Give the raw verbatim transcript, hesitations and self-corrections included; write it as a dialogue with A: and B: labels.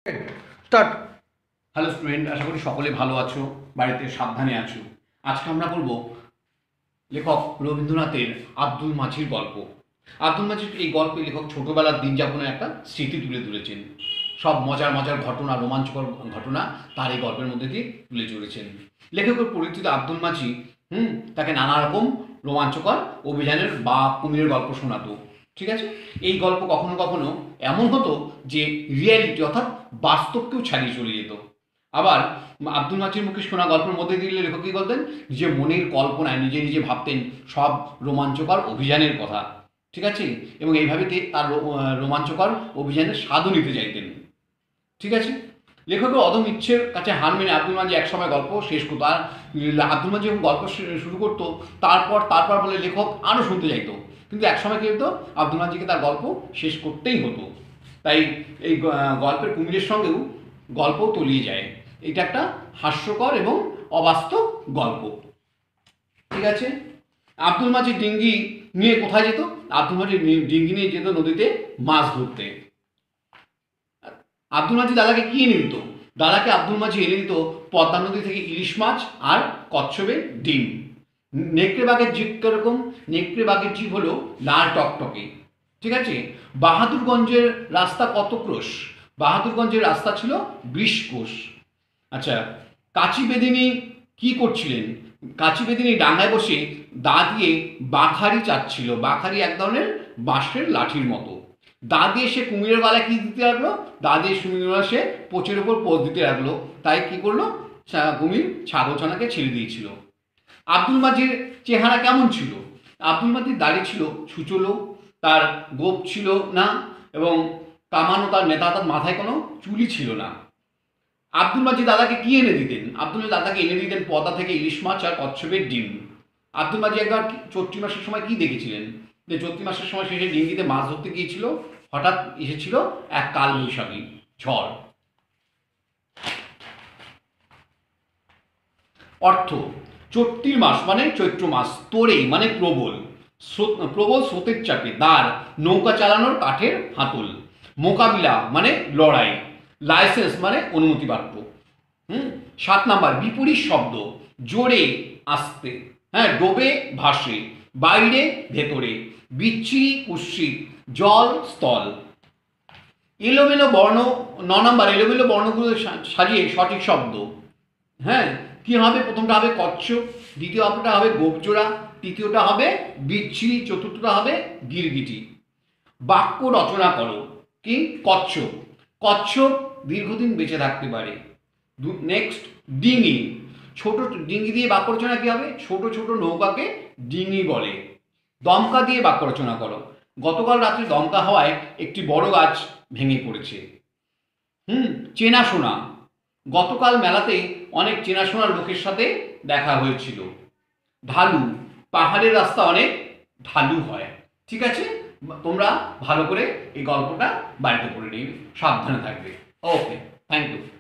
A: Start.
B: Hello student, আশা করি সকলে ভালো আছো, বাড়িতে সাবধানে আছো। আজকে আমরা বলব লেখক রবীন্দ্রনাথের আব্দুল মাঝির গল্প। আব্দুল মাঝির এই গল্পে লেখক ছোটবেলার দিন যাপনের একটা স্মৃতি তুলে ধরেছেন। সব মজার মজার ঘটনা, রোমাঞ্চকর ঘটনা তার এই গল্পের মধ্যে দিয়ে তুলে ধরেছেন। লেখকের পরিচিত আব্দুল মাঝি হুম তাকে নানা রকম রোমাঞ্চকর অভিযানের বা কুমিরের গল্প শোনাতো। ঠিক আছে, এই গল্প কখনো কখনো এমন হতো যে রিয়ালিটি অর্থাৎ বাস্তবকেও ছাড়িয়ে চলে যেত। আবার আব্দুল মাজির মুখে শোনা গল্পের মধ্যে দিয়ে লেখক কী করতেন, নিজের মনের কল্পনায় নিজে নিজে ভাবতেন সব রোমাঞ্চকর অভিযানের কথা। ঠিক আছে, এবং এইভাবে তার রোমাঞ্চকর অভিযানের স্বাদও নিতে চাইতেন। ঠিক আছে, লেখকের অদম ইচ্ছের কাছে হার মেনে আব্দুল মাঝি একসময় গল্প শেষ করতো। আর আব্দুল মাঝি যখন গল্প শুরু করতো তারপর তারপর বলে লেখক আরও শুনতে চাইতো, কিন্তু একসময় কী হতো, আব্দুল মাজিকে তার গল্প শেষ করতেই হতো। তাই এই গল্পের কুমিরের সঙ্গেও গল্প তলিয়ে যায়। এটা একটা হাস্যকর এবং অবাস্তব গল্প। ঠিক আছে, আব্দুল মাঝি ডিঙ্গি নিয়ে কোথায় যেত? আব্দুল মাঝি ডিঙ্গি নিয়ে যেত নদীতে মাছ ধরতে। আব্দুল মাঝি দাদাকে কি এনে দিত? দাদাকে আব্দুল মাঝি এনে দিত পদ্মা নদী থেকে ইলিশ মাছ আর কচ্ছপের ডিম। নেকড়ে বাঘের জিভ কিরকম? নেকড়ে বাঘের জিভ হলো লাল টকটকে। ঠিক আছে, বাহাদুরগঞ্জের রাস্তা কত ক্রোশ? বাহাদুরগঞ্জের রাস্তা ছিল বিশ কোষ। আচ্ছা, কাচি বেদিনী কি করছিলেন? কাচি বেদিনী ডাঙায় বসে দা দিয়ে বাখারি চাচ্ছিল। বাখারি এক ধরনের বাঁশের লাঠির মতো। দা দিয়ে সে কুমিরের গলায় কী দিতে লাগলো? দা দিয়ে কুমিরের গলায় সে পোচের ওপর পোচ দিতে লাগলো। তাই কি করলো? কুমির ছাগলছানাকে ছেড়ে দিয়েছিল। আব্দুল মাঝির চেহারা কেমন ছিল? আব্দুল মাঝির দাড়ি ছিল ছুচলো, তার গোপ ছিল না, এবং কামানো তার নেতা, তার মাথায় কোনো চুলই ছিল না। আব্দুল মাঝি দাদাকে কি এনে দিতেন? আব্দুল মাঝি দাদাকে এনে দিতেন পদ্মা থেকে ইলিশ মাছ আর কচ্ছপের ডিম। আব্দুল মাঝি একবার চৈত্রি মাসের সময় কি দেখেছিলেন? যে চৈত্রি মাসের সময় শেষে ডিঙ্গিতে মাছ ধরতে গিয়েছিল, হঠাৎ এসেছিল এক কাল বৈশাখী ঝড়। অর্থ: চৈত্রি মাস মানে চৈত্র মাস, তোরে মানে প্রবল, প্রবল স্রোতের চাপে দাঁড়, নৌকা চালানোর কাঠের হাতল, মোকাবিলা মানে লড়াই, লাইসেন্স মানে অনুমতিপত্র। হুম সাত নাম্বার বিপরীত শব্দ: জোরে আসতে, হ্যাঁ, ডোবে ভাসে, বাইরে ভেতরে, বিচ্ছিরি কুৎসিত, জল স্থল। এলোমেলো বর্ণ ন নাম্বার এলোমেলো বর্ণগুলো সাজিয়ে সঠিক শব্দ। হ্যাঁ, কি হবে? প্রথমটা হবে কচ্ছপ, দ্বিতীয়টা হবে গোপজোড়া, তৃতীয়টা হবে বিচ্ছিরি, চতুর্থটা হবে গিরগিটি। বাক্য রচনা করো। কি? কচ্ছপ, কচ্ছপ দীর্ঘদিন বেঁচে থাকতে পারে। নেক্সট, ডিঙি, ছোট ডিঙি দিয়ে বাক্য রচনা কী হবে? ছোট ছোট নৌকাকে ডিঙি বলে। দমকা দিয়ে বাক্য রচনা করো। গতকাল রাত্রে দমকা হওয়ায় একটি বড় গাছ ভেঙে পড়েছে। হুম চেনাশোনা, গতকাল মেলাতে অনেক চেনাশোনার লোকের সাথে দেখা হয়েছিল। ঢালু, পাহাড়ের রাস্তা অনেক ঢালু হয়। ঠিক আছে, তোমরা ভালো করে এই গল্পটা বাড়িতে পড়ে নিয়ে সাবধানে থাকবে। Okay, thank you.